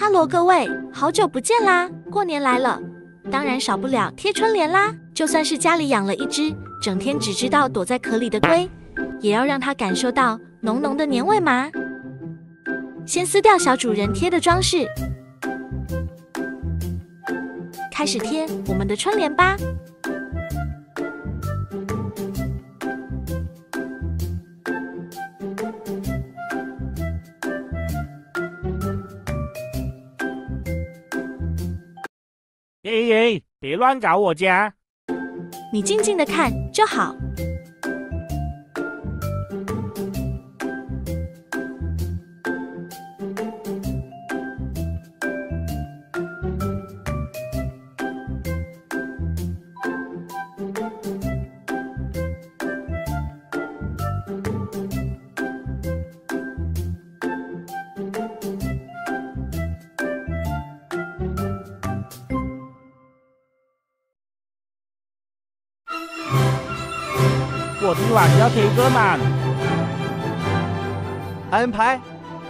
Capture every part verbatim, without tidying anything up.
哈喽，各位，好久不见啦！过年来了，当然少不了贴春联啦。就算是家里养了一只整天只知道躲在壳里的龟，也要让它感受到浓浓的年味嘛。先撕掉小主人贴的装饰，开始贴我们的春联吧。 爷爷，别乱搞我家！ 你静静的看就好。 我今晚要贴歌满， 安排。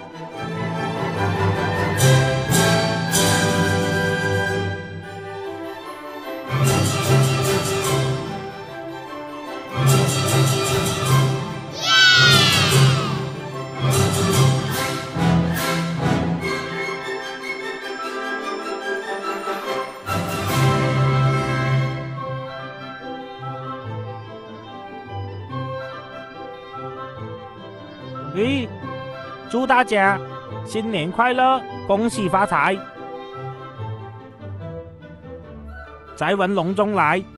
咦，祝大家新年快乐，恭喜发财！再问隆中来。